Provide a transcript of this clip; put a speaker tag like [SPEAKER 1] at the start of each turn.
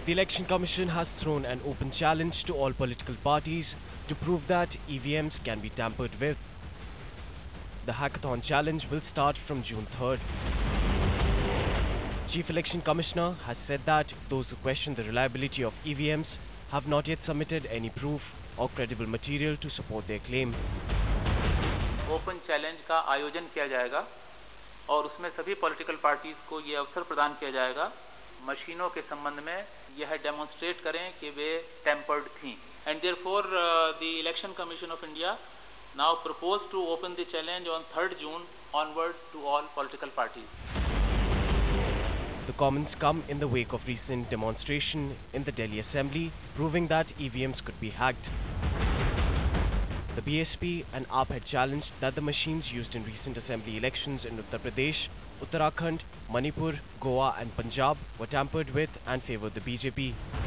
[SPEAKER 1] The Election Commission has thrown an open challenge to all political parties to prove that EVMs can be tampered with. The Hackathon Challenge will start from June 3rd. Chief Election Commissioner has said that those who question the reliability of EVMs have not yet submitted any proof or credible material to support their claim.
[SPEAKER 2] Open challenge का आयोजन किया जाएगा और उसमें सभी political parties को ये अवसर प्रदान किया जाएगा मशीनों के संबंध में यह डेमोन्स्ट्रेट करें कि वे टेम्पर्ड थीं and therefore the election commission of India now propose to open the challenge on 3rd June onward to all political parties.
[SPEAKER 1] The comments come in the wake of recent demonstration in the Delhi Assembly proving that EVMs could be hacked. The BSP and AAP had challenged that the machines used in recent assembly elections in Uttar Pradesh, Uttarakhand, Manipur, Goa and Punjab were tampered with and favoured the BJP.